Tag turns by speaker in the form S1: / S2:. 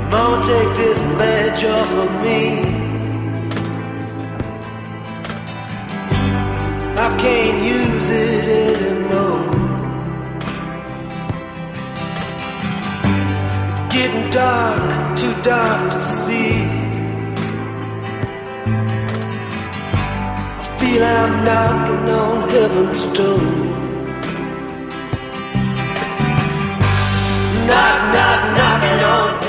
S1: Mama, take this badge off of me. I can't use it anymore. It's getting dark, too dark to see. I feel I'm knocking on heaven's door. Knock, knock, knocking on